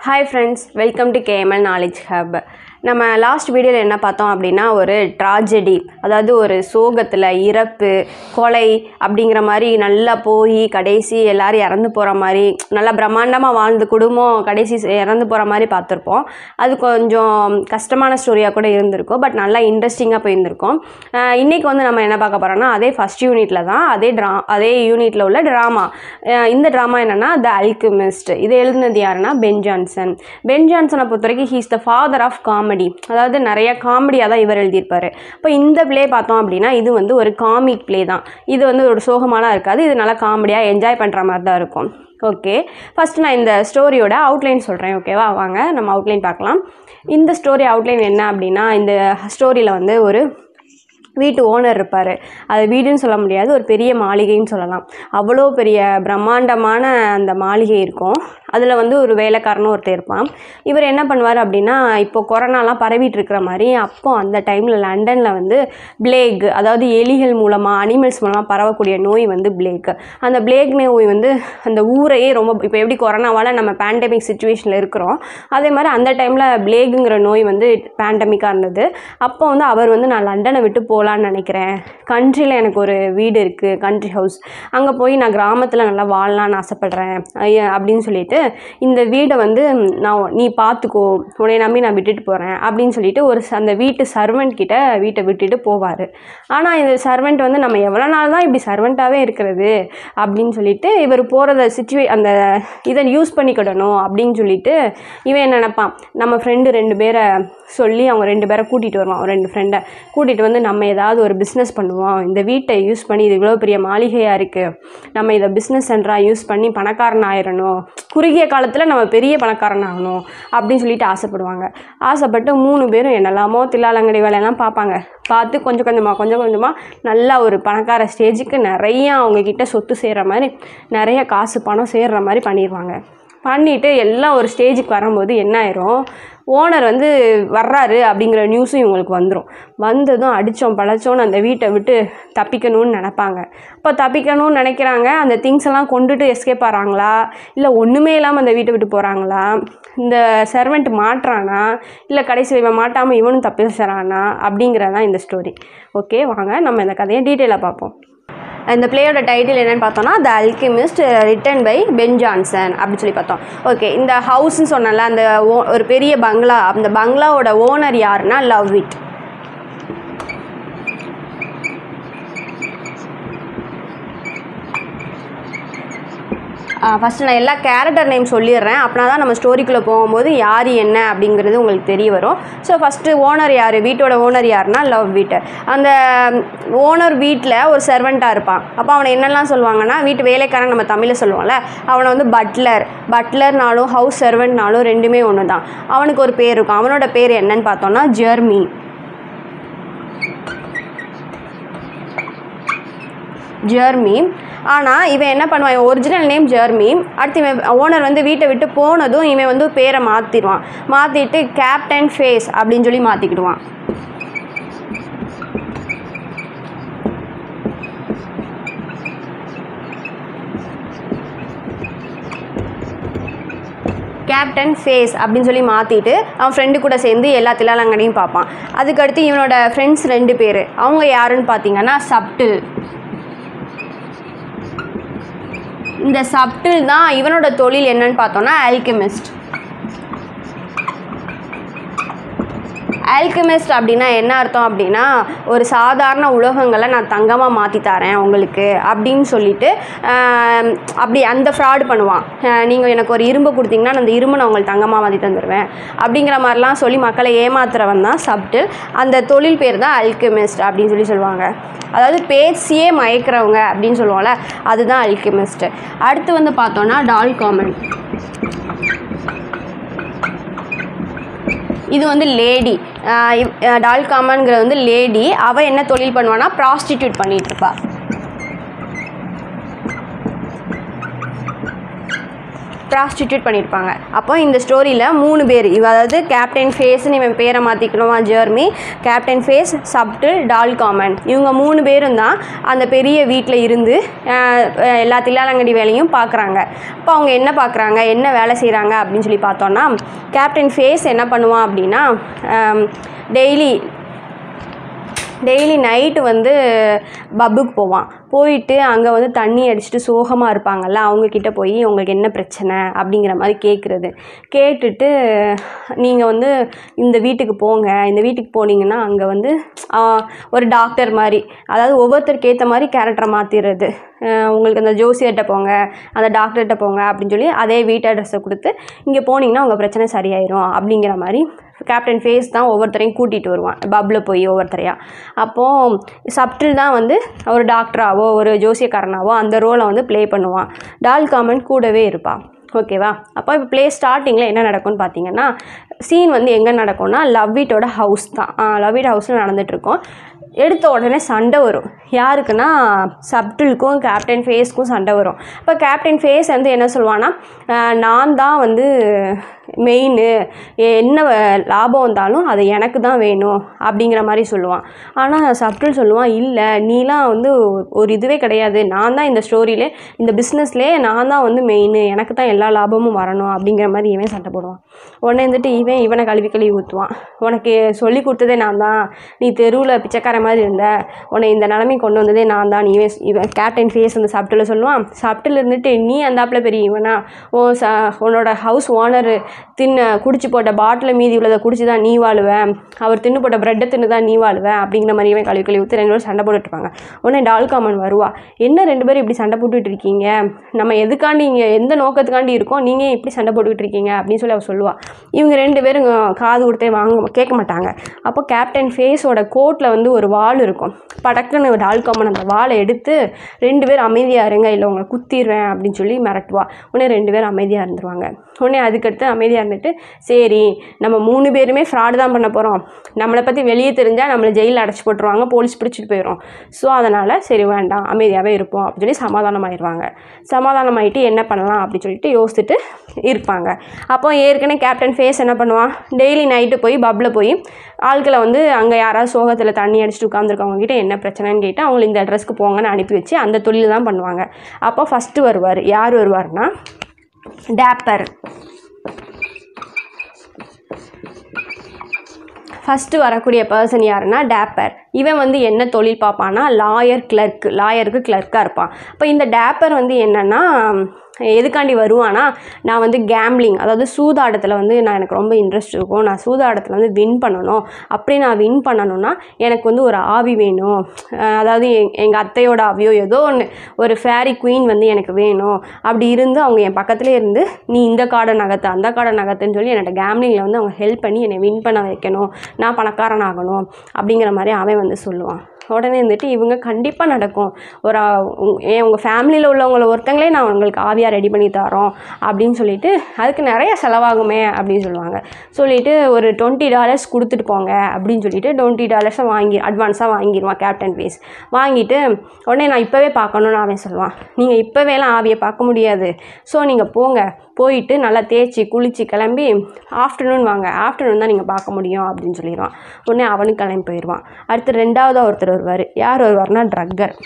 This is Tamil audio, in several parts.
Hi friends, welcome to KML Knowledge Hub. நம்ம லாஸ்ட் வீடியோவில் என்ன பார்த்தோம் அப்படின்னா ஒரு ட்ராஜடி, அதாவது ஒரு சோகத்தில் இறப்பு கொலை அப்படிங்கிற மாதிரி நல்லா போய் கடைசி எல்லோரும் இறந்து போகிற மாதிரி நல்லா பிரம்மாண்டமாக வாழ்ந்த குடும்பம் கடைசி இறந்து போகிற மாதிரி பார்த்துருப்போம். அது கொஞ்சம் கஷ்டமான ஸ்டோரியாக கூட இருந்திருக்கும், பட் நல்லா இன்ட்ரெஸ்டிங்காக போயிருந்திருக்கும். இன்றைக்கி வந்து நம்ம என்ன பார்க்க போகிறோம்னா அதே ஃபஸ்ட் யூனிட்டில் தான் அதே யூனிட்டில் உள்ள ட்ராமா. இந்த ட்ராமா என்னென்னா த அல்கெமிஸ்ட். இது எழுதுனது யாருன்னா பென் ஜான்சன். பென் ஜான்சனை பொறுத்த வரைக்கும் he's the father of comedy, அதாவது நிறைய காமெடியாக தான் இவர் எழுதியிருப்பார். இப்போ இந்த ப்ளே பார்த்தோம் அப்படின்னா இது வந்து ஒரு காமிக் ப்ளே தான். இது வந்து ஒரு சோகமாலாம் இருக்காது, இது நல்லா காமெடியாக என்ஜாய் பண்ணுற மாதிரி தான் இருக்கும். ஓகே, ஃபஸ்ட்டு நான் இந்த ஸ்டோரியோட அவுட்லைன் சொல்கிறேன். ஓகேவா, வாங்க நம்ம அவுட்லைன் பார்க்கலாம். இந்த ஸ்டோரி அவுட்லைன் என்ன அப்படின்னா, இந்த ஸ்டோரியில் வந்து ஒரு வீட்டு ஓனர் இருப்பார். அது வீடுன்னு சொல்ல முடியாது, ஒரு பெரிய மாளிகைன்னு சொல்லலாம். அவ்வளோ பெரிய பிரம்மாண்டமான அந்த மாளிகை இருக்கும். அதில் வந்து ஒரு வேலைக்காரனும் ஒருத்தர் இருப்பான். இவர் என்ன பண்ணுவார் அப்படின்னா, இப்போ கொரோனாலாம் பரவிட்டு இருக்கிற மாதிரி அப்போ அந்த டைமில் லண்டனில் வந்து பிளேக், அதாவது எலிகள் மூலமாக அனிமல்ஸ் மூலமாக பரவக்கூடிய நோய் வந்து பிளேக். அந்த பிளேக் நோய் வந்து அந்த ஊரையே ரொம்ப, இப்போ எப்படி கொரோனாவால் நம்ம பேண்டமிக் சுச்சுவேஷனில் இருக்கிறோம், அதே மாதிரி அந்த டைமில் பிளேக்குங்கிற நோய் வந்து பேண்டமிக்காக இருந்தது. அப்போ வந்து அவர் வந்து நான் லண்டனை விட்டு போகலான்னு நினைக்கிறேன், கண்ட்ரியில் எனக்கு ஒரு வீடு இருக்குது, கண்ட்ரி ஹவுஸ், அங்கே போய் நான் கிராமத்தில் நல்லா வாழலான்னு ஆசைப்பட்றேன் அப்படின்னு சொல்லிட்டு இந்த வீடை வந்து நீ பார்த்துக்கோ, உன்னை நம்பி நான் விட்டுட்டு போகிறேன் அப்படின்னு சொல்லிட்டு அந்த வீட்டு சர்வெண்ட் கிட்ட வீட்டை விட்டுட்டு போவார். ஆனால் இந்த சர்வெண்ட் வந்து நம்ம எவ்வளோ நாள் தான் இப்படி சர்வெண்ட்டாகவே இருக்கிறது அப்படின்னு சொல்லிட்டு இவர் போகிறத அந்த இதை யூஸ் பண்ணிக்கிடணும் அப்படின்னு சொல்லிட்டு இவன் என்ன நினைப்பான், நம்ம ஃப்ரெண்டு 2 பேரை சொல்லி அவங்க 2 பேரை கூட்டிகிட்டு வருவான். 2 ஃப்ரெண்டை கூட்டிகிட்டு வந்து நம்ம ஏதாவது ஒரு பிஸ்னஸ் பண்ணுவோம், இந்த வீட்டை யூஸ் பண்ணி, இது இவ்வளோ பெரிய மாளிகையாக இருக்குது, நம்ம இதை பிஸ்னஸ் சென்டராக யூஸ் பண்ணி பணக்காரன் ஆயிடணும், குறுகிய காலத்தில் நம்ம பெரிய பணக்காரன் ஆகணும் அப்படின்னு சொல்லிட்டு ஆசைப்படுவாங்க. ஆசைப்பட்டு 3 பேரும் என்னெல்லாமோ தில்லாலங்கடி வேலையெல்லாம் பார்ப்பாங்க. பார்த்து கொஞ்சம் கொஞ்சமாக நல்லா ஒரு பணக்கார ஸ்டேஜுக்கு நிறையா அவங்கக்கிட்ட சொத்து சேர்கிற மாதிரி, நிறைய காசு பணம் சேர்கிற மாதிரி பண்ணிடுவாங்க. பண்ணிவிட்டு எல்லாம் ஒரு ஸ்டேஜுக்கு வரும்போது என்ன ஆயிரும், ஓனர் வந்து வர்றாரு அப்படிங்கிற நியூஸும் இவங்களுக்கு வந்துடும். வந்ததும் அடித்தோம் பழச்சோன்னு அந்த வீட்டை விட்டு தப்பிக்கணும்னு நினைப்பாங்க. இப்போ தப்பிக்கணும்னு நினைக்கிறாங்க, அந்த திங்ஸ் எல்லாம் கொண்டுட்டு எஸ்கேப் ஆகிறாங்களா, இல்லை ஒன்றுமே இல்லாமல் அந்த வீட்டை விட்டு போகிறாங்களா, இந்த சர்வெண்ட் மாட்டுறானா, இல்லை கடைசி இவன் மாட்டாமல் இவனும் தப்பிச்சுறானா அப்படிங்கிறதான் இந்த ஸ்டோரி. ஓகே, வாங்க நம்ம இந்த கதையை டீட்டெயிலாக பார்ப்போம். இந்த பிளேயோட டைட்டில் என்னென்னு பார்த்தோன்னா the alchemist written by Ben Jonson அப்படின்னு சொல்லி பார்த்தோம். ஓகே, இந்த ஹவுஸ்ன்னு சொன்னல, அந்த ஒரு பெரிய பங்களா, அந்த பங்களாவோட ஓனர் யாருன்னா லவ் இட். ஃபஸ்ட்டு நான் எல்லா கேரக்டர் நேம் சொல்லிடுறேன், அப்படின்னா தான் நம்ம ஸ்டோரிக்குள்ளே போகும்போது யார் என்ன அப்படிங்கிறது உங்களுக்கு தெரிய வரும். ஸோ ஃபஸ்ட்டு ஓனர் யார், வீட்டோட ஓனர் யாருன்னா லவ் வீட்டு. அந்த ஓனர் வீட்டில் ஒரு சர்வெண்ட்டாக இருப்பான். அப்போ அவனை என்னெல்லாம் சொல்லுவாங்கன்னா, வீட்டு வேலைக்காரன் நம்ம தமிழில் சொல்லுவோம்ல, அவனை வந்து பட்லர்னாலும் ஹவுஸ் சர்வெண்ட்னாலும் ரெண்டுமே ஒன்று தான். அவனுக்கு ஒரு பேர் இருக்கும். அவனோட பேர் என்னன்னு பார்த்தோன்னா ஜெர்மி. ஆனால் இவன் என்ன பண்ணுவான், ஒரிஜினல் நேம் ஜெர்மி. அடுத்து இவன் ஓனர் வந்து வீட்டை விட்டு போனதும் இவன் வந்து பேரை மாற்றிடுவான். மாற்றிட்டு கேப்டன் ஃபேஸ் அப்படின்னு சொல்லி மாற்றிக்கிடுவான். கேப்டன் ஃபேஸ் அப்படின்னு சொல்லி மாற்றிட்டு அவன் ஃப்ரெண்டு கூட சேர்ந்து எல்லா தில்லாலங்கடையும் பார்ப்பான். அதுக்கடுத்து இவனோட ஃப்ரெண்ட்ஸ் 2 பேர், அவங்க யாருன்னு பார்த்தீங்கன்னா சப்டில். இந்த சப்டில் தான் இவனோட தொழில் என்னன்னு பார்த்தோன்னா ஆல்கெமிஸ்ட். ஆல்கெமிஸ்ட் அப்படின்னா என்ன அர்த்தம் அப்படின்னா, ஒரு சாதாரண உலோகங்களை நான் தங்கமாக மாற்றி தரேன் உங்களுக்கு அப்படின்னு சொல்லிட்டு அப்படி அந்த ஃப்ராடு பண்ணுவான். நீங்கள் எனக்கு ஒரு இரும்பு கொடுத்தீங்கன்னா அந்த இரும்பு நான் உங்களுக்கு தங்கமாக மாற்றி தந்துடுவேன் அப்படிங்கிற மாதிரிலாம் சொல்லி மக்களை ஏமாத்துறவன் தான் சப்டில். அந்த தொழில் பேர் தான் அல்கெமிஸ்ட் அப்படின்னு சொல்லி சொல்லுவாங்க. அதாவது பேசியே மயக்கிறவங்க அப்படின்னு சொல்லுவோம்ல, அதுதான் அல்கெமிஸ்ட். அடுத்து வந்து பார்த்தோன்னா டால்காமன். இது வந்து லேடி. டால்காமன்கிற வந்து லேடி. அவள் என்ன தொழில் பண்ணுவான்னா ப்ராஸ்டிடியூட் பண்ணிகிட்ருப்பா. ப்ராஸ்டிடியூட் பண்ணியிருப்பாங்க. அப்போ இந்த ஸ்டோரியில் 3 பேர், அதாவது கேப்டன் ஃபேஸ்ன்னு இவன் பேரை மாற்றிக்கணுமா Jeremy, captain Face, Subtle, Dol Common, இவங்க 3 பேரும் தான் அந்த பெரிய வீட்டில் இருந்து எல்லா தில்லாலங்கடி வேலையும் பார்க்குறாங்க. இப்போ அவங்க என்ன பார்க்குறாங்க, என்ன வேலை செய்கிறாங்க அப்படின்னு சொல்லி பார்த்தோன்னா, கேப்டன் ஃபேஸ் என்ன பண்ணுவான் அப்படின்னா, டெய்லி நைட்டு வந்து பப்புக்கு போவான். போயிட்டு அங்கே வந்து தண்ணி அடிச்சுட்டு சோகமாக இருப்பாங்கள்ல, அவங்கக்கிட்ட போய் உங்களுக்கு என்ன பிரச்சனை அப்படிங்கிற மாதிரி கேட்டுட்டு நீங்கள் வந்து இந்த வீட்டுக்கு போங்க, இந்த வீட்டுக்கு போனீங்கன்னா அங்கே வந்து ஒரு டாக்டர் மாதிரி, அதாவது ஒவ்வொருத்தருக்கு ஏற்ற மாதிரி கேரக்டரை மாற்றிடுறது. உங்களுக்கு அந்த ஜோசியர்கிட்ட போங்க, அந்த டாக்டர்கிட்ட போங்க அப்படின்னு சொல்லி அதே வீட்டு அட்ரஸை கொடுத்து இங்கே போனீங்கன்னா உங்கள் பிரச்சனை சரியாயிரும் அப்படிங்கிற மாதிரி கேப்டன் ஃபேஸ் தான் ஒவ்வொருத்தரையும் கூட்டிகிட்டு வருவான் பப்பில் போய் ஒவ்வொருத்தரையாக. அப்போது சப்டில் தான் வந்து ஒரு டாக்டராகவோ ஒரு ஜோசியக்காரனாவோ அந்த ரோலை வந்து ப்ளே பண்ணுவான். டால் காமன் கூடவே இருப்பான். ஓகேவா? அப்போ இப்போ ப்ளே ஸ்டார்டிங்கில் என்ன நடக்கும்னு பார்த்தீங்கன்னா, சீன் வந்து எங்கே நடக்கும்னா லவ்விட்டோட ஹவுஸ் தான். லவ்விட் ஹவுஸில் நடந்துகிட்ருக்கோம். எடுத்த உடனே சண்டை வரும். யாருக்குன்னா சப்டிலுக்கும் கேப்டன் ஃபேஸ்க்கும் சண்டை வரும். இப்போ கேப்டன் ஃபேஸ் வந்து என்ன சொல்லுவான்னா, நான் தான் வந்து மெயின், என்ன லாபம் வந்தாலும் அது எனக்கு தான் வேணும் அப்படிங்கிற மாதிரி சொல்லுவான். ஆனால் சப்டில் சொல்லுவான், இல்லை நீலாம் வந்து ஒரு இதுவே கிடையாது, நான் தான் இந்த ஸ்டோரியிலே இந்த பிஸ்னஸ்லேயே நான் தான் வந்து மெயின், எனக்கு தான் எல்லா லாபமும் வரணும் அப்படிங்கிற மாதிரி இவன் சண்டை போடுவான். உடனே வந்துட்டு இவனை கழுவி ஊற்றுவான். உனக்கு சொல்லி கொடுத்ததே நான் தான், நீ தெருவில் பிச்சைக்கார மாதிரி இருந்த, உன்னை இந்த நிலைமை கொண்டு வந்ததே நான் தான். இவன் கேப்டன் ஃபேஸ் அந்த சப்டில் சொல்லுவான். சப்டில் இருந்துட்டு நீ அந்தாப்பில் பெரிய இவனா, உன்னோட ஹவுஸ் ஓனர் குடிச்சு போட்ட பாட்டில் மீதி உள்ளதை குடிச்சு தான் நீ வாழுவேன், அவர் தின்னு போட்ட ப்ரெட்டை தின்னு தான் நீ வாழுவேன் அப்படிங்கிற மாதிரி இவன் கழுவி ஊற்றி 2 பேரும் சண்டை போட்டுட்ருப்பாங்க. உடனே டால் காமன் வருவா, என்ன 2 பேரும் இப்படி சண்டை போட்டுட்டு இருக்கீங்க, நம்ம எதுக்காண்டி இங்கே எந்த நோக்கத்துக்காண்டி இருக்கோம், நீங்கள் இப்படி சண்டை போட்டுக்கிட்டு இருக்கீங்க அப்படின்னு சொல்லி அவள் சொல்லுவாள். இவங்க 2 பேரும் காது கொடுத்தே கேட்க மாட்டாங்க. அப்போ கேப்டன் ஃபேஸோட கோட்டில் வந்து ஒரு வாள் இருக்கும். படக்குன்னு டால் காமன் அந்த வாளை எடுத்து 2 பேர் அமைதியாக இருங்க, இல்லை உங்களை குத்திடுவேன் அப்படின்னு சொல்லி மிரட்டுவா. உடனே 2 பேரும் அமைதியாக இருந்துருவாங்க. உடனே அதுக்கடுத்து அமைதியாக இருந்துட்டு, சரி நம்ம 3 பேருமே ஃப்ராடு தான் பண்ண போகிறோம், நம்மளை பற்றி வெளியே தெரிஞ்சால் நம்மளை ஜெயிலில் அடைச்சி போட்டுருவாங்க, போலீஸ் பிடிச்சிட்டு போயிடும், ஸோ அதனால் சரி வேண்டாம் அமைதியாகவே இருப்போம் அப்படின்னு சொல்லி சமாதானமாயிடுவாங்க. சமாதானமாயிட்டு என்ன பண்ணலாம் அப்படின்னு சொல்லிட்டு யோசிச்சுட்டு இருப்பாங்க. அப்போ ஏற்கனவே கேப்டன் ஃபேஸ் என்ன பண்ணுவான், டெய்லி நைட்டு போய் பப்பில் போய் ஆட்களை வந்து அங்கே யாராவது சோகத்தில் தண்ணி அடிச்சுட்டு உட்காந்துருக்கவங்ககிட்ட என்ன பிரச்சனைன்னு கேட்டு அவங்களை இந்த அட்ரஸ்க்கு போங்கன்னு அனுப்பி வச்சு அந்த தொழில் தான் பண்ணுவாங்க. அப்போ ஃபஸ்ட்டு வருவார். யார் வருவார்னா டேப்பர். ஃபஸ்ட்டு வரக்கூடிய பர்சன் யாருன்னா டேப்பர். இவன் வந்து என்ன தொழில் பார்ப்பான்னா லாயருக்கு கிளர்க்காக இருப்பான். இப்போ இந்த டேப்பர் வந்து என்னென்னா எதுக்காண்டி வருவானா, நான் வந்து கேம்பிளிங், அதாவது சூதாட்டத்தில் வந்து எனக்கு ரொம்ப இன்ட்ரெஸ்ட் இருக்கும், நான் சூதாட்டத்தில் வந்து வின் பண்ணணும், அப்படி நான் வின் பண்ணணும்னா எனக்கு வந்து ஒரு ஆவி வேணும், அதாவது எங்கள் அத்தையோட ஆவியோ ஏதோ ஒன்று, ஒரு ஃபேரி குயின் வந்து எனக்கு வேணும், அப்படி இருந்து அவங்க என் பக்கத்துலேயே இருந்து நீ இந்த கார்டை நகர்த்து அந்த கார்டை நகர்த்துன்னு சொல்லி என்னோட கேம்பிளிங்கில் வந்து அவங்க ஹெல்ப் பண்ணி என்னை வின் பண்ண வைக்கணும், நான் பணக்காரன் ஆகணும் அப்படிங்கிற மாதிரி அவன் வந்து சொல்லுவான். உடனே வந்துட்டு இவங்க கண்டிப்பாக நடக்கும், உங்கள் ஃபேமிலியில் உள்ளவங்களை ஒருத்தங்களே நான் உங்களுக்கு ஆவியாக ரெடி பண்ணி தரோம் அப்படின்னு சொல்லிட்டு அதுக்கு நிறைய செலவாகுமே அப்படின்னு சொல்லுவாங்க. சொல்லிவிட்டு ஒரு $20 கொடுத்துட்டு போங்க அப்படின்னு சொல்லிட்டு $20 அட்வான்ஸாக வாங்கிடுவான் கேப்டன் ஃபேஸ். வாங்கிட்டு உடனே நான் இப்போவே பார்க்கணுன்னு அவன் சொல்லுவான். நீங்கள் இப்போவேலாம் ஆவியை பார்க்க முடியாது, ஸோ நீங்கள் போயிட்டு நல்லா தேய்ச்சி குளித்து கிளம்பி ஆஃப்டர்நூன் வாங்க, ஆஃப்டர்நூன் தான் நீங்கள் பார்க்க முடியும் அப்படின்னு சொல்லிடுவான். உடனே அவனுக்கு கிளம்பி போயிடுவான். அடுத்து 2வது ஒருத்தர் வருவார். யார் வருவார்னா ட்ரக்கர்.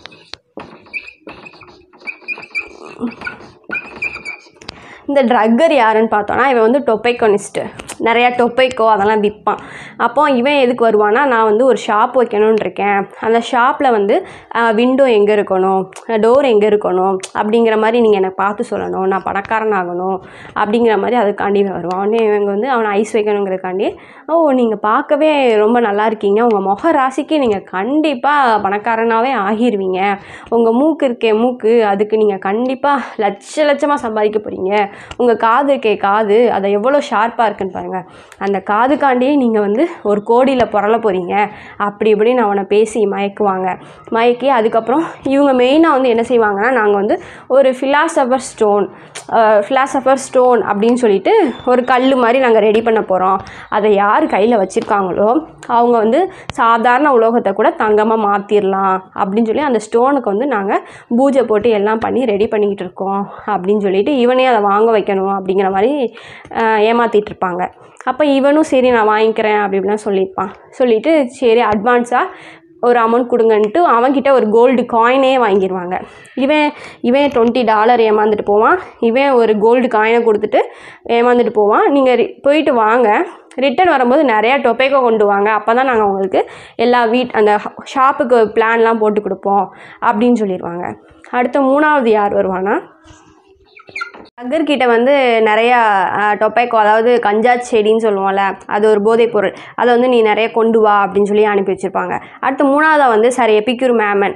இந்த ட்ரக்கர் யாருன்னு பார்த்தோன்னா இவன் வந்து டொப்பைக்கோனிஸ்ட்டு, நிறையா டொப்பைக்கோ அதெல்லாம் விற்பான். அப்போ இவன் எதுக்கு வருவானா, நான் வந்து ஒரு ஷாப் வைக்கணும்னு இருக்கேன், அந்த ஷாப்பில் வந்து விண்டோ எங்கே இருக்கணும், டோர் எங்கே இருக்கணும் அப்படிங்கிற மாதிரி நீங்கள் எனக்கு பார்த்து சொல்லணும், நான் பணக்காரன் ஆகணும் அப்படிங்கிற மாதிரி அதுக்காண்டி வருவான். உடனே இவங்க வந்து அவனை ஐஸ் வைக்கணுங்கிறதுக்காண்டி, நீங்கள் பார்க்கவே ரொம்ப நல்லா இருக்கீங்க, உங்கள் முக ராசிக்கு நீங்கள் கண்டிப்பாக பணக்காரனாகவே ஆகிடுவீங்க, உங்கள் மூக்கு அதுக்கு நீங்கள் கண்டிப்பாக லட்சமாக சம்பாதிக்க போகிறீங்க, உங்கள் காது அதை எவ்வளோ ஷார்ப்பாக இருக்குன்னு பாருங்கள், அந்த காதுக்காண்டியே நீங்கள் வந்து ஒரு கோடியில் புரள போகிறீங்க அப்படி இப்படின்னு அவனை பேசி மயக்கி அதுக்கப்புறம் இவங்க மெயினாக வந்து என்ன செய்வாங்கன்னா, நாங்கள் வந்து ஒரு ஃபிலாசபர் ஸ்டோன் அப்படின்னு சொல்லிட்டு ஒரு கல் மாதிரி நாங்கள் ரெடி பண்ண போகிறோம், அதை யார் கையில் வச்சுருக்காங்களோ அவங்க வந்து சாதாரண உலோகத்தை கூட தங்கமாக மாற்றிடலாம் அப்படின்னு சொல்லி அந்த ஸ்டோனுக்கு வந்து நாங்கள் பூஜை போட்டு எல்லாம் பண்ணி ரெடி பண்ணிக்கிட்டு இருக்கோம் அப்படின்னு சொல்லிட்டு இவனே அதை வாங்க வைக்கணும் அப்படிங்கிற மாதிரி ஏமாற்றிட்டு இருப்பாங்க. அப்போ இவனும் சரி நான் வாங்கிக்கிறேன் அப்படின்லாம் சொல்லியிருப்பான். சொல்லிவிட்டு சரி அட்வான்ஸாக ஒரு அமௌண்ட் கொடுங்கன்ட்டு அவன்கிட்ட ஒரு கோல்டு காயினே வாங்கிடுவாங்க. இவன் $20 ஏமாந்துட்டு போவான். இவன் ஒரு கோல்டு காயினை கொடுத்துட்டு ஏமாந்துட்டு போவான். நீங்கள் போயிட்டு வாங்க, ரிட்டன் வரும்போது நிறையா டொபேக்கோ கொண்டு வாங்க, அப்போ தான் நாங்கள் உங்களுக்கு எல்லா அந்த ஷாப்புக்கு பிளான்லாம் போட்டு கொடுப்போம் அப்படின்னு சொல்லிடுவாங்க. அடுத்து 3வது யார் வருவானா, அகர்கிட்ட வந்து நிறையா டொபேக்கோ, அதாவது கஞ்சா செடின்னு சொல்லுவோம்ல, அது ஒரு போதைப் பொருள், அதை வந்து நீ நிறைய கொண்டு வா அப்படின்னு சொல்லி அனுப்பி வச்சுருப்பாங்க. அடுத்து 3வது வந்து sir Epicure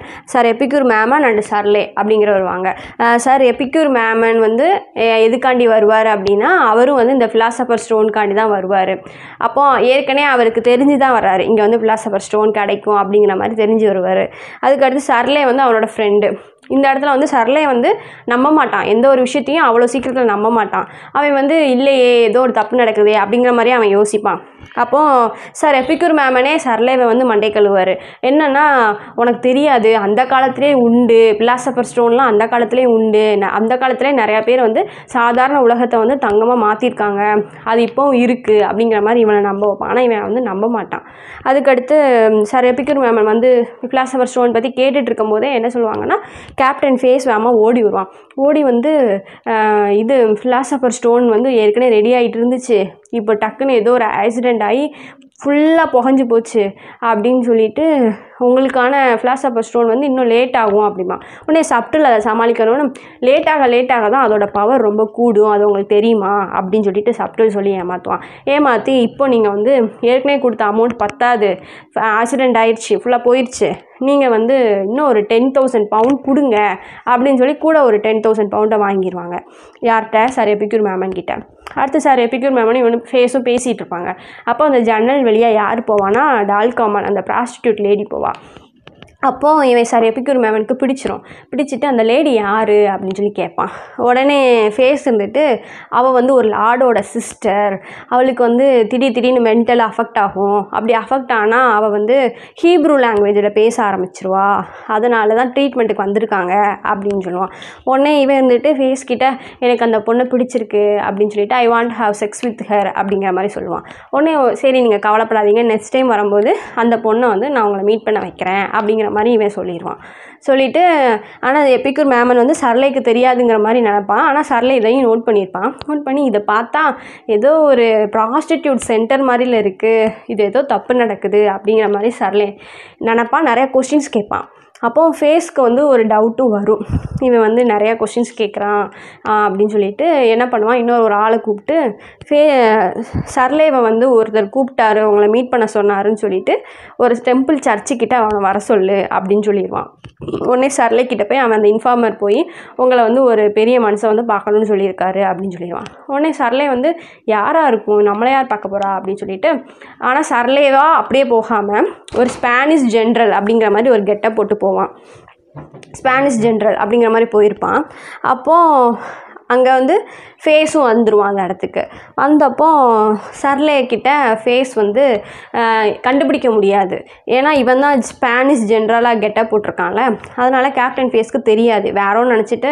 Mammon and Surly அப்படிங்கிற வருவாங்க. சார் எபிக்யூர் மேமன் வந்து எதுக்காண்டி வருவார் அப்படின்னா, அவரும் வந்து இந்த ஃபிலாசபர் ஸ்டோனுக்காண்டி தான் வருவார். அப்போ ஏற்கனவே அவருக்கு தெரிஞ்சு தான் வர்றாரு, இங்கே வந்து ஃபிலாசபர் ஸ்டோன் கிடைக்கும் அப்படிங்கிற மாதிரி தெரிஞ்சு வருவார். அதுக்கடுத்து சர்லே வந்து அவனோட ஃப்ரெண்டு. இந்த இடத்துல வந்து சர்லே வந்து நம்ப மாட்டான், எந்த ஒரு விஷயத்தையும் அவ்வளோ சீக்கிரத்தில் நம்ப மாட்டான். அவன் வந்து இல்லையே ஏதோ ஒரு தப்பு நடக்குது அப்படிங்கிற மாதிரி அவன் யோசிப்பான். அப்போது சார் எபிக்யூர் மேமனே சர்லேவை வந்து மண்டை கழுவார். என்னென்னா, உனக்கு தெரியாது, அந்த காலத்திலே உண்டு பிலாசபர் ஸ்டோன்லாம், அந்த காலத்திலே உண்டு, அந்த காலத்திலே நிறையா பேர் வந்து சாதாரண உலகத்தை வந்து தங்கமாக மாற்றிருக்காங்க, அது இப்போவும் இருக்குது அப்படிங்கிற மாதிரி இவனை நம்ப வைப்பான். ஆனால் இவன் வந்து நம்ப மாட்டான். அதுக்கடுத்து சார் எபிக்யூர் மேமன் வந்து பிலாசபர் ஸ்டோன் பற்றி கேட்டுட்டு இருக்கும் போதே என்ன சொல்லுவாங்கன்னா, கேப்டன் ஃபேஸ் வேகமாக ஓடி வருவான். ஓடி வந்து இது ஃபிலாசபர் ஸ்டோன் வந்து ஏற்கனவே ரெடி ஆகிட்டு இருந்துச்சு, இப்போ டக்குன்னு ஏதோ ஒரு ஆக்சிடெண்ட் ஆகி ஃபுல்லாக புகஞ்சு போச்சு அப்படின்னு சொல்லிட்டு, உங்களுக்கான ஃபிலாசபர் ஸ்டோன் வந்து இன்னும் லேட் ஆகும் அப்படிமா. உடனே சப்டில் அதை சமாளிக்கணும்னு லேட்டாக தான் அதோட பவர் ரொம்ப கூடும், அது உங்களுக்கு தெரியுமா அப்படின்னு சொல்லிட்டு சப்டில் சொல்லி ஏமாற்றி இப்போ நீங்கள் வந்து ஏற்கனவே கொடுத்த அமௌண்ட் பத்தாது, ஆக்சிடெண்ட் ஆயிடுச்சு, ஃபுல்லாக போயிடுச்சு, நீங்கள் வந்து இன்னும் ஒரு 10,000 பவுண்ட் கொடுங்க அப்படின்னு சொல்லி கூட ஒரு 10,000 பவுண்டை வாங்கிடுவாங்க. யார்கிட்ட, சார் எபிக்யூர் மேமன் கிட்ட. அடுத்து சார் எபிக்யூர் மேமன் இவனு ஃபேஸும் பேசிகிட்டு இருப்பாங்க. அப்போ அந்த ஜன்னல் வழியாக யார் போவான்னா, டால்காமன் அந்த ப்ராஸ்டியூட் லேடி போவா. அப்போது இவன் சார் எபிக்யூர் மேமனுக்கு பிடிச்சிட்டு அந்த லேடி யார் அப்படின்னு சொல்லி கேட்பான். உடனே ஃபேஸ் இருந்துட்டு, அவள் வந்து ஒரு லார்டோட சிஸ்டர், அவளுக்கு வந்து திடீர்னு மென்டல் அஃபெக்ட் ஆகும், அப்படி அஃபெக்ட் ஆனால் அவள் வந்து ஹீப்ரூ லாங்குவேஜில் பேச ஆரம்பிச்சிருவா, அதனால தான் ட்ரீட்மெண்ட்டுக்கு வந்திருக்காங்க அப்படின்னு சொல்லுவான். உடனே இவன் இருந்துட்டு ஃபேஸ் கிட்ட, எனக்கு அந்த பொண்ணை பிடிச்சிருக்கு அப்படின்னு சொல்லிட்டு, I want have sex with her அப்படிங்கிற மாதிரி சொல்லுவான். உடனே சரி நீங்கள் கவலைப்படாதீங்க, நெக்ஸ்ட் டைம் வரும்போது அந்த பொண்ணை வந்து நான் உங்களை மீட் பண்ண வைக்கிறேன் அப்படிங்கிற மாதிரி இவன் சொல்லிடுவான். சொல்லிவிட்டு ஆனால் எபிக்யூர் மேமன் வந்து சர்லேக்கு தெரியாதுங்கிற மாதிரி நினைப்பான். ஆனால் சர்லே இதையும் நோட் பண்ணி இதை பார்த்தா ஏதோ ஒரு ப்ராஸ்டிடியூட் சென்டர் மாதிரில இருக்குது, இது ஏதோ தப்பு நடக்குது அப்படிங்கிற மாதிரி சர்லே நினைப்பான். நிறையா கொஸ்டின்ஸ் கேட்பான். அப்போது ஃபேஸ்க்கு வந்து ஒரு டவுட்டும் வரும், இவன் வந்து நிறையா கொஸ்டின்ஸ் கேட்குறான் அப்படின்னு சொல்லிட்டு என்ன பண்ணுவான், இன்னொரு ஆளை கூப்பிட்டு சர்லேவை வந்து ஒருத்தர் கூப்பிட்டாரு, உங்களை மீட் பண்ண சொன்னாருன்னு சொல்லிட்டு ஒரு டெம்பிள் சர்ச்சுக்கிட்ட அவனை வர சொல்லு அப்படின்னு சொல்லிடுவான். உடனே சர்லே கிட்ட போய் அவன் அந்த இன்ஃபார்மர் போய் உங்களை வந்து ஒரு பெரிய மனுஷன் வந்து பார்க்கணுன்னு சொல்லியிருக்காரு அப்படின்னு சொல்லிடுவான். உடனே சர்லே வந்து யாராக இருக்கும், நம்மளை யார் பார்க்க போகிறா அப்படின்னு சொல்லிட்டு, ஆனால் சர்லேவா அப்படியே போகாமல் ஒரு ஸ்பானிஷ் ஜென்ரல் அப்படிங்கிற மாதிரி ஒரு கெட்டப் போட்டு போவான். ஸ்பானிஷ் ஜென்ரல் அப்படிங்கிற மாதிரி போயிருப்பான். அப்போது அங்கே வந்து ஃபேஸும் வந்துடுவான் அந்த இடத்துக்கு. வந்தப்போ சர்லே கிட்ட ஃபேஸ் வந்து கண்டுபிடிக்க முடியாது, ஏன்னா இவன் தான் ஸ்பானிஷ் ஜென்ரலாக கெட்டப் போட்டிருக்கான்ல, அதனால் கேப்டன் ஃபேஸ்க்கு தெரியாது, வேறோன்னு நினச்சிட்டு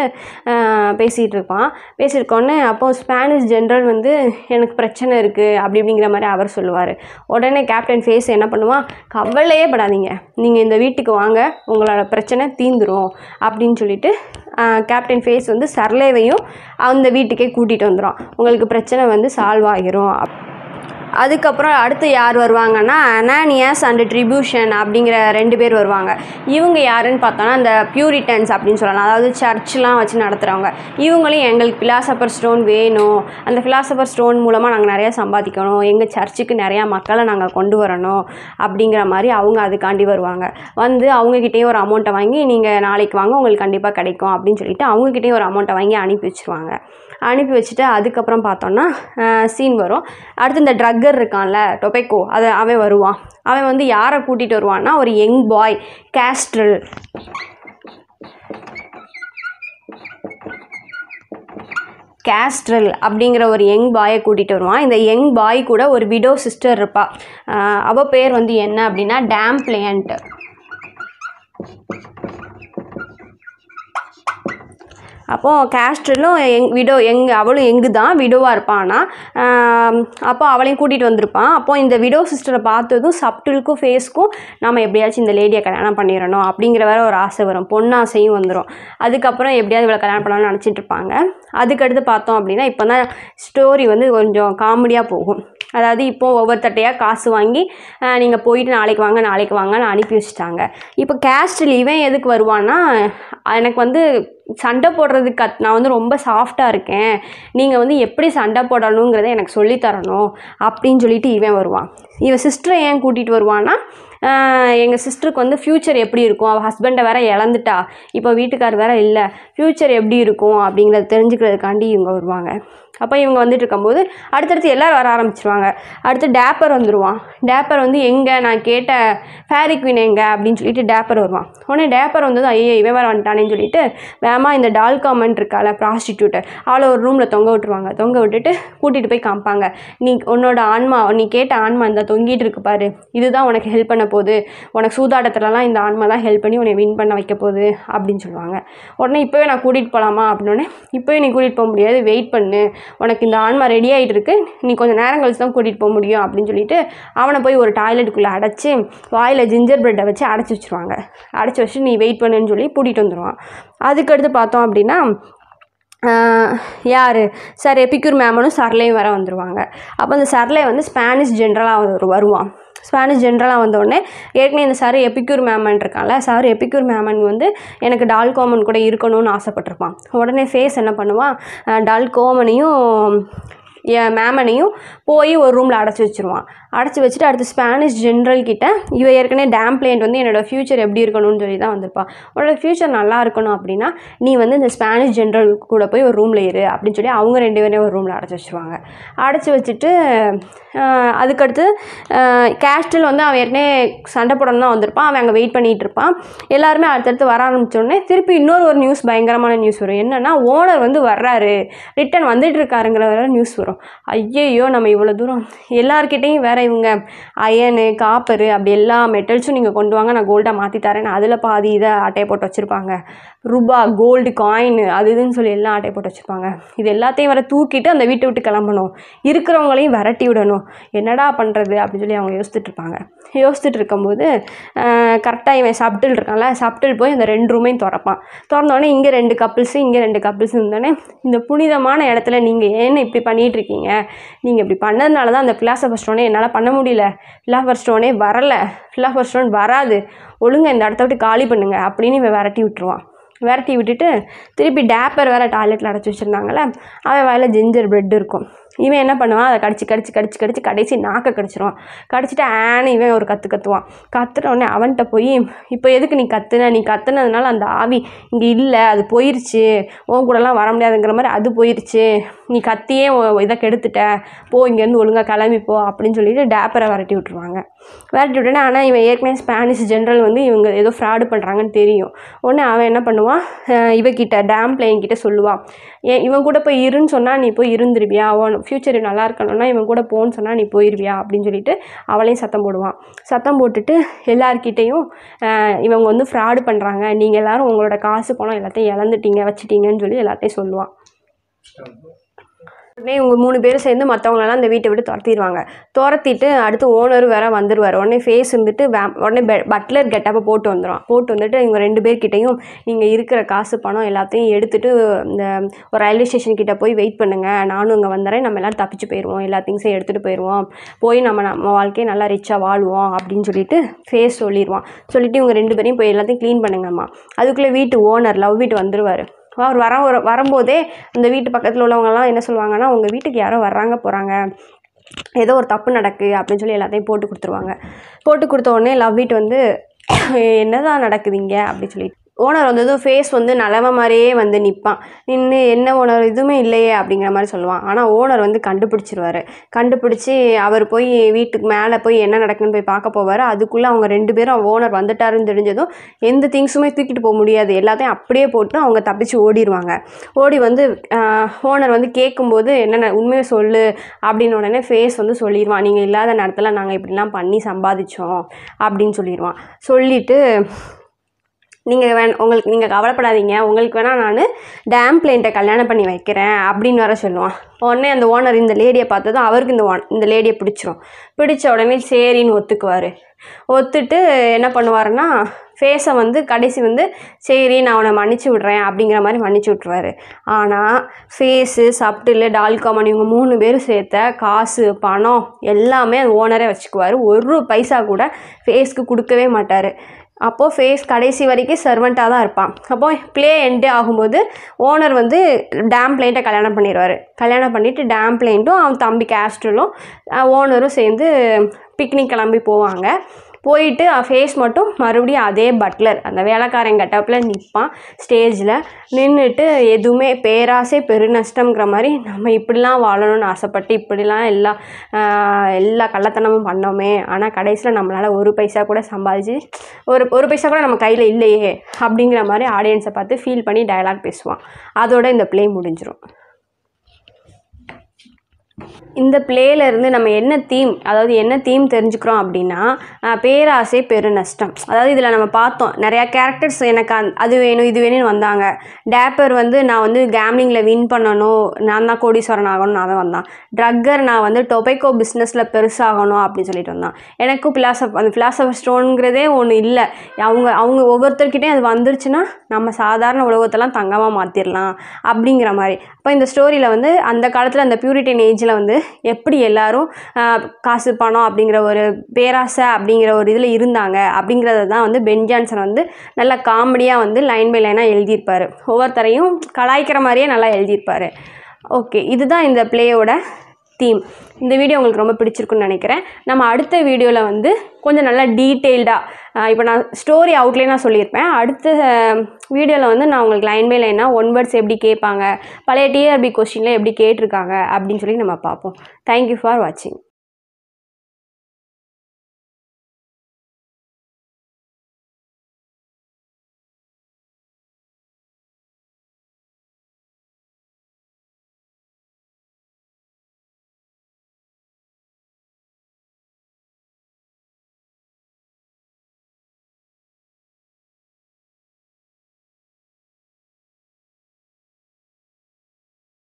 பேசியிருக்கோன்னே அப்போது ஸ்பானிஷ் ஜென்ரல் வந்து எனக்கு பிரச்சனை இருக்குது அப்படிங்கிற மாதிரி அவர் சொல்லுவார். உடனே கேப்டன் ஃபேஸ் என்ன பண்ணுவான், கவலையே படாதீங்க, நீங்கள் இந்த வீட்டுக்கு வாங்க, உங்களோட பிரச்சனை தீந்துரும் அப்படின்னு சொல்லிட்டு கேப்டன் ஃபேஸ் வந்து சர்லேவையும் அந்த வீட்டுக்கே கூட்டிகிட்டு வந்துடும். உங்களுக்கு பிரச்சனை வந்து சால்வ் ஆகிரும். அதுக்கப்புறம் அடுத்து யார் வருவாங்கன்னா, அனானியாஸ் அண்ட் ட்ரிபியூஷன் அப்படிங்கிற 2 பேர் வருவாங்க. இவங்க யாருன்னு பார்த்தோன்னா அந்த பியூரிட்டன்ஸ் அப்படின்னு சொல்லலாம், அதாவது சர்ச்லாம் வச்சு நடத்துகிறவங்க. இவங்களையும் எங்களுக்கு ஃபிலாசபர் ஸ்டோன் வேணும், அந்த ஃபிலாசபர் ஸ்டோன் மூலமாக நாங்கள் நிறையா சம்பாதிக்கணும், எங்கள் சர்ச்சுக்கு நிறையா மக்களை நாங்கள் கொண்டு வரணும் அப்படிங்கிற மாதிரி அவங்க அதுக்காண்டி வருவாங்க. வந்து அவங்கக்கிட்டேயும் ஒரு அமௌண்ட்டை வாங்கி, நீங்கள் நாளைக்கு வாங்க உங்களுக்கு கண்டிப்பாக கிடைக்கும் அப்படின்னு சொல்லிட்டு அவங்கக்கிட்டேயும் ஒரு அமௌண்ட்டை வாங்கி அனுப்பி வச்சுருவாங்க. அனுப்பி வச்சுட்டு அதுக்கப்புறம் பார்த்தோன்னா சீன் வரும். அடுத்து இந்த ட்ரக்கர் இருக்கான்ல டொபேக்கோ, அவன் வருவான். அவன் வந்து யாரை கூட்டிகிட்டு வருவான்னா, ஒரு யங் பாய் கேஸ்ட்ரல் அப்படிங்கிற ஒரு யங் பாயை கூட்டிகிட்டு வருவான். இந்த யங் பாய் கூட ஒரு விடோ சிஸ்டர் இருப்பாள். அவள் பேர் வந்து என்ன அப்படின்னா டேம்ப்ளியன்ட். அப்போது கேஸ்ட்ரிலும் அவளும் எங்கு தான் விடோவாக இருப்பான்னா, அப்போ அவளையும் கூட்டிகிட்டு வந்திருப்பான். அப்போது இந்த விடோ சிஸ்டரை பார்த்ததும் சப்டிலுக்கும் ஃபேஸ்க்கும் நம்ம எப்படியாச்சும் இந்த லேடியை கல்யாணம் பண்ணிடணும் அப்படிங்கிற வேற ஒரு ஆசை வரும், பொண்ணாசையும் வந்துடும். அதுக்கப்புறம் எப்படியாவது இவளை கல்யாணம் பண்ணலாம்னு நினச்சிட்டு இருப்பாங்க. அதுக்கடுத்து பார்த்தோம் அப்படின்னா இப்போ தான் ஸ்டோரி வந்து கொஞ்சம் காமெடியாக போகும். அதாவது இப்போது ஒவ்வொருத்தட்டையாக காசு வாங்கி நீங்கள் போயிட்டு நாளைக்கு வாங்கன்னு அனுப்பி வச்சுட்டாங்க. இப்போ கேஸ்டில் இவன் எதுக்கு வருவான்னா, எனக்கு வந்து சண்டை போடுறதுக்கு நான் வந்து ரொம்ப சாஃப்டாக இருக்கேன், நீங்கள் வந்து எப்படி சண்டை போடணுங்கிறத எனக்கு சொல்லித்தரணும் அப்படின்னு சொல்லிட்டு இவன் வருவான். இவன் சிஸ்டரை ஏன் கூட்டிகிட்டு வருவான்னா, எங்கள் சிஸ்டருக்கு வந்து ஃப்யூச்சர் எப்படி இருக்கும், அவள் ஹஸ்பண்டை வேற இழந்துட்டா, இப்போ வீட்டுக்கார் வேற இல்லை, ஃப்யூச்சர் எப்படி இருக்கும் அப்படிங்கிறத தெரிஞ்சுக்கிறதுக்காண்டி இவங்க வருவாங்க. அப்போ இவங்க வந்துட்டு இருக்கும்போது அடுத்தடுத்து எல்லோரும் வர ஆரம்பிச்சிருவாங்க. அடுத்து டேப்பர் வந்துடுவான். டேப்பர் வந்து எங்கே நான் கேட்ட ஃபேரி குவீன் எங்கே அப்படின்னு சொல்லிட்டு டேப்பர் வருவான். உடனே டேப்பர் வந்தது ஐயோ இவன் வேறு வந்துட்டானேன்னு சொல்லிட்டு வேமா இந்த டால்காமன் இருக்கால ப்ராஸ்டியூட்டர், அவளை ஒரு ரூமில் தொங்க விட்டுருவாங்க. தொங்க விட்டுட்டு கூட்டிகிட்டு போய் காமிப்பாங்க. நீ உன்னோட ஆன்மா, நீ கேட்ட ஆன்மா இந்த தொங்கிட்டு இருக்கு பாரு, இதுதான் உனக்கு ஹெல்ப் பண்ண போகுது, உனக்கு சூதாட்டத்துலலாம் இந்த ஆன்மா தான் ஹெல்ப் பண்ணி உன்னை வின் பண்ண வைக்க போகுது அப்படின்னு சொல்லுவாங்க. உடனே இப்போவே நான் கூட்டிகிட்டு போகலாமா அப்படின்னோடனே, இப்போவே நீ கூட்டிகிட்டு போக முடியாது, வெயிட் பண்ணு, உனக்கு இந்த ஆன்மா ரெடி ஆகிட்டு இருக்கு, நீ கொஞ்சம் நேரம் கழிச்சு தான் கூட்டிகிட்டு போக முடியும் அப்படின்னு சொல்லிட்டு அவனை போய் ஒரு டாய்லெட்டுக்குள்ளே அடைச்சி வாயில் ஜிஞ்சர் பிரெட்டை வச்சு அடைச்சி வச்சுருவாங்க. அடைச்சி வச்சு நீ வெயிட் பண்ணுன்னு சொல்லி கூட்டிகிட்டு வந்துடுவான். அதுக்கடுத்து பார்த்தோம் அப்படின்னா யார் சார் எபிக்யூர் மேமனும் சர்லேயும் வர வந்துடுவாங்க. அப்போ அந்த சர்லே வந்து ஸ்பானிஷ் ஜென்ரலாக வருவான். ஸ்பானிஷ் ஜென்ரலாக வந்தோடனே ஏற்கனவே இந்த சார் எபிக்யூர் மேமன் இருக்கான்ல, சார் எபிக்யூர் மேமன் வந்து எனக்கு டால்கோமன் கூட இருக்கணும்னு ஆசைப்பட்டிருப்பான். உடனே ஃபேஸ் என்ன பண்ணுவான், டால்கோமனையும் மேமனையும் போய் ஒரு ரூமில் அடைச்சி வச்சுருவான். அடைச்சி வச்சுட்டு அடுத்து ஸ்பானிஷ் ஜென்ரல் கிட்ட இவ ஏற்கனவே டேம் பிளேண்ட் வந்து என்னோடய ஃப்யூச்சர் எப்படி இருக்கணும்னு சொல்லி தான் வந்திருப்பான். உன்னோட ஃப்யூச்சர் நல்லா இருக்கணும் அப்படின்னா நீ வந்து இந்த ஸ்பானிஷ் ஜென்ரல் கூட போய் ஒரு ரூமில் இரு அப்படின்னு சொல்லி அவங்க 2 பேரையும் ஒரு ரூமில் அடைச்சி வச்சுருவாங்க. அடைச்சி வச்சுட்டு அதுக்கடுத்து கேஸ்டில் வந்து அவன் ஏற்கனவே சண்டை போடணும் தான் வந்திருப்பான். அவன் அங்கே வெயிட் பண்ணிகிட்டு இருப்பான். எல்லாருமே அடுத்தடுத்து வர ஆரம்பித்தோடனே திருப்பி இன்னொரு நியூஸ், பயங்கரமான நியூஸ் வரும். என்னென்னா ஓனர் வந்து வர்றாரு, ரிட்டன் வந்துட்டு இருக்காருங்கிற நியூஸ் வரும். ஐயையோ நம்ம இவ்வளோ தூரம் எல்லார்கிட்டையும் வேறு இவங்க அயனு காப்பரு அப்படி எல்லா மெட்டல்ஸும் நீங்கள் கொண்டு வாங்க, நான் கோல்டாக மாற்றி தரேன், அதில் பாதி இதை அட்டையை போட்டு வச்சுருப்பாங்க, ரூபா கோல்டு காயின் அது இதுன்னு சொல்லி எல்லாம் அட்டையை போட்டு வச்சுருப்பாங்க. இது எல்லாத்தையும் வர தூக்கிட்டு அந்த வீட்டை விட்டு கிளம்பணும், இருக்கிறவங்களையும் விரட்டி விடணும், என்னடா பண்ணுறது அப்படின்னு சொல்லி அவங்க யோசிச்சுட்டு இருப்பாங்க. யோசிச்சுட்டு இருக்கும்போது கரெக்டாக இவன் சப்டில் இருக்கான்ல, சப்டில் போய் அந்த 2 ரூமையும் திறப்பான். திறந்தோடனே இங்கே 2 கப்பிள்ஸு இங்கே 2 கப்பிள்ஸ் இருந்தோடனே, இந்த புனிதமான இடத்துல நீங்கள் ஏன்னு இப்படி பண்ணிகிட்டு இருக்கீங்க, நீங்கள் இப்படி பண்ணதுனால தான் அந்த ஃபிலாசபர் ஸ்டோனே என்னால் பண்ண முடியல, ஃபிலாசபர் ஸ்டோனே வரலை, ஃபிலாசபர் ஸ்டோன் வராது, ஒழுங்காக இந்த இடத்த விட்டு காலி பண்ணுங்க அப்படின்னு இவன் விரட்டி விட்டுருவான். விரட்டி விட்டுட்டு திருப்பி டேப்பர் வேறு டாய்லெட்டில் அடைச்சி வச்சுருந்தாங்களே, அவன் வாயில் ஜிஞ்சர் பிரெட் இருக்கும். இவன் என்ன பண்ணுவான், அதை கடிச்சு கடைசி நாக்கை கடிச்சிருவான். கடிச்சிட்டு ஆன்னு இவன் ஒரு கற்றுவான். கத்துட்டோடனே அவன்கிட்ட போய் இப்போ எதுக்கு நீ கத்துனதுனால அந்த ஆவி இங்கே இல்லை, அது போயிடுச்சு, உன் கூடலாம் வர முடியாதுங்கிற மாதிரி அது போயிடுச்சு, நீ கத்தியே இதை கெடுத்துட்ட, போ இங்கேருந்து ஒழுங்காக கிளம்பிப்போ அப்படின்னு சொல்லிட்டு டேப்பரை விரட்டி விட்டுருவாங்க. விரட்டி விட்டோன்னே ஆனால் இவன் ஏற்கனவே ஸ்பானிஷ் ஜென்ரல் வந்து இவங்க ஏதோ ஃப்ராடு பண்ணுறாங்கன்னு தெரியும். உடனே அவன் என்ன பண்ணுவான், இவகிட்ட டேம் பிளேயிங் கிட்ட சொல்லுவான், இவன் கூட போய் இருன்னு சொன்னால் நீ போய் இருந்துருவியா, அவன் ஃப்யூச்சர் நல்லா இருக்கணும்னா இவன் கூட போன்னு சொன்னால் நீ போயிடுவியா அப்படின்னு சொல்லிட்டு அவளையும் சத்தம் போடுவான். சத்தம் போட்டுட்டு எல்லார்கிட்டையும் இவங்க வந்து ஃப்ராடு பண்ணுறாங்க, நீங்கள் எல்லோரும் உங்களோட காசு பணம் எல்லாத்தையும் இழந்துட்டீங்க வச்சுட்டீங்கன்னு சொல்லி எல்லாத்தையும் சொல்லுவான். உடனே இவங்க 3 பேரும் சேர்ந்து மற்றவங்களெல்லாம் இந்த வீட்டை விட்டு துரத்திடுவாங்க. துரத்திட்டு அடுத்து ஓனரும் வேறு வந்துடுவார். உடனே ஃபேஸ் இருந்துட்டு உடனே பட்லர் கெட்டப்போ போட்டு வந்துட்டு இவங்க 2 பேர்கிட்டையும் நீங்கள் இருக்கிற காசு பணம் எல்லாத்தையும் எடுத்துகிட்டு இந்த ஒரு ரயில்வே ஸ்டேஷன் கிட்டே போய் வெயிட் பண்ணுங்கள், நானும் இங்கே வந்துடுறேன், நம்ம எல்லோரும் தப்பிச்சு போயிடுவோம், எல்லா திங்ஸையும் எடுத்துகிட்டு போயிடுவோம், போய் நம்ம வாழ்க்கையை நல்லா ரிச்சாக வாழ்வோம் அப்படின்னு சொல்லிட்டு ஃபேஸ் சொல்லிடுவான். சொல்லிவிட்டு இவங்க 2 பேரையும் போய் எல்லாத்தையும் க்ளீன் பண்ணுங்கம்மா. அதுக்குள்ளே வீட்டு ஓனர் லவ் வீட்டு வந்துடுவார். அவர் வரும்போதே அந்த வீட்டு பக்கத்தில் உள்ளவங்கலாம் என்ன சொல்லுவாங்கன்னா, உங்கள் வீட்டுக்கு யாரோ வர்றாங்க போகிறாங்க, ஏதோ ஒரு தப்பு நடக்குது அப்படின்னு சொல்லி எல்லாத்தையும் போட்டு கொடுத்துருவாங்க. போட்டு கொடுத்த உடனே லவ் வீட்டு வந்து என்னதான் நடக்குதுங்க அப்படின்னு சொல்லிட்டு ஓனர் வந்ததும் ஃபேஸ் வந்து நல்லவ மாதிரியே வந்து நிற்பான். நின்று என்ன ஓனர் எதுவுமே இல்லையே அப்படிங்கிற மாதிரி சொல்லுவான். ஆனால் ஓனர் வந்து கண்டுபிடிச்சிருவார். கண்டுபிடிச்சி அவர் போய் வீட்டுக்கு மேலே போய் என்ன நடக்குன்னு போய் பார்க்க போவார். அதுக்குள்ளே அவங்க 2 பேரும் ஓனர் வந்துட்டாருன்னு தெரிஞ்சதும் எந்த திங்ஸுமே தூக்கிட்டு போக முடியாது, எல்லாத்தையும் அப்படியே போட்டு அவங்க தப்பிச்சு ஓடிடுவாங்க. ஓடி வந்து ஓனர் வந்து கேட்கும்போது என்னென்ன உண்மையை சொல்லு அப்படின்னு உடனே ஃபேஸ் வந்து சொல்லிடுவான், நீங்கள் இல்லாத நேரத்தில் நாங்கள் இப்படிலாம் பண்ணி சம்பாதிச்சோம் அப்படின்னு சொல்லிடுவான். சொல்லிவிட்டு உங்களுக்கு நீங்கள் கவலைப்படாதீங்க, உங்களுக்கு வேணால் நான் டேம் பிளேண்ட்டை கல்யாணம் பண்ணி வைக்கிறேன் அப்படின்னு வர சொல்லுவான். உடனே அந்த ஓனர் இந்த லேடியை பார்த்ததும் அவருக்கு இந்த லேடியை பிடிச்ச உடனே சரின்னு ஒத்துக்குவார். ஒத்துட்டு என்ன பண்ணுவாருன்னா ஃபேஸை வந்து கடைசி வந்து சரி நான் அவனை மன்னிச்சு விட்றேன் அப்படிங்கிற மாதிரி மன்னிச்சு விட்ருவாரு. ஆனால் ஃபேஸு, சப்டில், டால்காமன் இவங்க 3 பேரும் சேர்த்த காசு, பணம் எல்லாமே அந்த ஓனரே வச்சுக்குவார். ஒரு பைசா கூட ஃபேஸ்க்கு கொடுக்கவே மாட்டார். அப்போது ஃபேஸ் கடைசி வரைக்கும் சர்வெண்ட்டாக தான் இருப்பான். அப்போது ப்ளே எண்டே ஆகும்போது ஓனர் வந்து டேம் பிளேண்ட்டை கல்யாணம் பண்ணிடுவார். கல்யாணம் பண்ணிவிட்டு டேம் பிளேண்ட்டும் அவன் தம்பி கேஸ்ட்ரலும் ஓனரும் சேர்ந்து பிக்னிக் கிளம்பி போவாங்க. போயிட்டு ஃபேஸ் மட்டும் மறுபடியும் அதே பட்லர் அந்த வேலைக்காரன் கட்டப்பில் நிற்பான். ஸ்டேஜில் நின்றுட்டு எதுவுமே பேராசை பெருநஷ்டங்கிற மாதிரி நம்ம இப்படிலாம் வாழணும்னு ஆசைப்பட்டு இப்படிலாம் எல்லா கள்ளத்தனமும் பண்ணோமே, ஆனால் கடைசியில் நம்மளால் ஒரு பைசா கூட சம்பாதிச்சு ஒரு பைசா கூட நம்ம கையில் இல்லையே அப்படிங்கிற மாதிரி ஆடியன்ஸை பார்த்து ஃபீல் பண்ணி டயலாக் பேசுவான். அதோட இந்த ப்ளே முடிஞ்சிடும். இந்த பிளேலேருந்து நம்ம என்ன தீம் தெரிஞ்சுக்கிறோம் அப்படின்னா பேராசை பெருநஷ்டம். அதாவது இதில் நம்ம பார்த்தோம் நிறையா கேரக்டர்ஸ் எனக்கு அது வேணும் இது வேணும்னு வந்தாங்க. டேப்பர் வந்து நான் வந்து கேம்லிங்கில் வின் பண்ணணும், நான் தான் கோடீஸ்வரன் ஆகணும்னு அவன் வந்தான். ட்ரக்கர் நான் வந்து டொபேக்கோ பிஸ்னஸில் பெருசாகணும் அப்படின்னு சொல்லிட்டு வந்தான். எனக்கும் அந்த ஃபிலாசபர் ஸ்டோனுங்கிறதே ஒன்று இல்லை. அவங்க ஒவ்வொருத்தர்கிட்டையும் அது வந்துருச்சுன்னா நம்ம சாதாரண உலகத்தெல்லாம் தங்கமாக மாற்றிடலாம் அப்படிங்கிற மாதிரி. அப்போ இந்த ஸ்டோரியில் வந்து அந்த காலத்தில் அந்த பியூரிட்டன் ஏஜில் வந்து எப்படி எல்லாரும் காசு பணம் அப்படிங்கிற ஒரு பேராசை அப்படிங்கிற ஒரு இதில் இருந்தாங்க அப்படிங்கிறத தான் வந்து பென் ஜான்சன் வந்து நல்லா காமெடியாக வந்து லைன் பை லைனாக எழுதியிருப்பார். ஒவ்வொருத்தரையும் கலாய்க்கிற மாதிரியே நல்லா எழுதியிருப்பார். ஓகே, இதுதான் இந்த பிளேயோட தீம். இந்த வீடியோ உங்களுக்கு ரொம்ப பிடிச்சிருக்குன்னு நினைக்கிறேன். நம்ம அடுத்த வீடியோவில் வந்து கொஞ்சம் நல்லா டீட்டெயில்டாக இப்போ நான் ஸ்டோரி அவுட்லைனாக சொல்லியிருப்பேன். அடுத்த வீடியோவில் வந்து நான் உங்களுக்கு லைன் பை லைனாக 1 வேர்ட்ஸ் எப்படி கேட்பாங்க, பழைய TRB கொஸ்டினில் எப்படி கேட்டிருக்காங்க அப்படின்னு சொல்லி நம்ம பார்ப்போம். தேங்க்யூ ஃபார் வாட்சிங்.